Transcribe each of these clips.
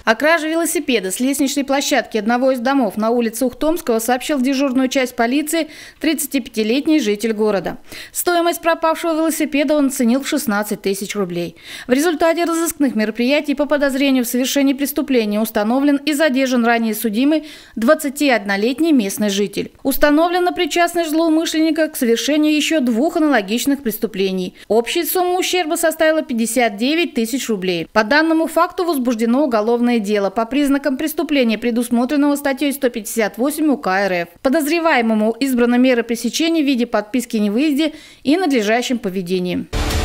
О краже велосипеда с лестничной площадки одного из домов на улице Ухтомского сообщил в дежурную часть полиции 35-летний житель города. Стоимость пропавшего велосипеда он оценил в 16 тысяч рублей. В результате разыскных мероприятий по подозрению в совершении преступления установлен и задержан ранее судимый 21-летний местный житель. Установлена причастность злоумышленника к совершению еще 2 аналогичных преступлений. Общая сумма ущерба составила 59 тысяч рублей. По данному факту возбуждено уголовное дело по признакам преступления, предусмотренного статьей 158 УК РФ. Подозреваемому избрана мера пресечения в виде подписки о невыезде и надлежащем поведении.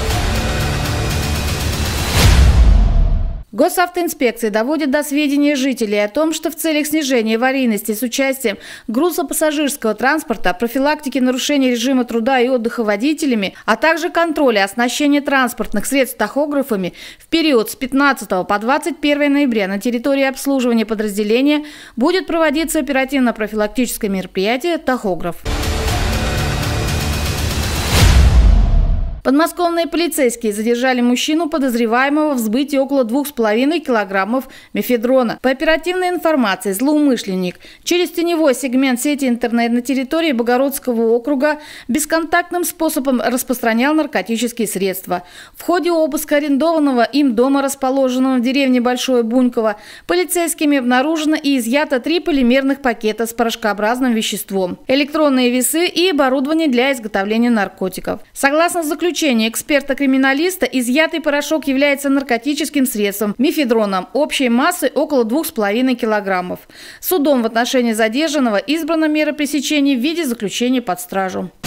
Госавтоинспекция доводит до сведения жителей о том, что в целях снижения аварийности с участием грузопассажирского транспорта, профилактики нарушений режима труда и отдыха водителями, а также контроля оснащения транспортных средств тахографами в период с 15 по 21 ноября на территории обслуживания подразделения будет проводиться оперативно-профилактическое мероприятие «Тахограф». Подмосковные полицейские задержали мужчину, подозреваемого в сбытии около 2,5 килограммов мефедрона. По оперативной информации, злоумышленник через теневой сегмент сети интернет на территории Богородского округа бесконтактным способом распространял наркотические средства. В ходе обыска арендованного им дома, расположенного в деревне Большое Буньково, полицейскими обнаружено и изъято 3 полимерных пакета с порошкообразным веществом, электронные весы и оборудование для изготовления наркотиков. Согласно заключению эксперта-криминалиста, изъятый порошок является наркотическим средством мефедроном общей массой около 2,5 килограммов. Судом в отношении задержанного избрана мера пресечения в виде заключения под стражу.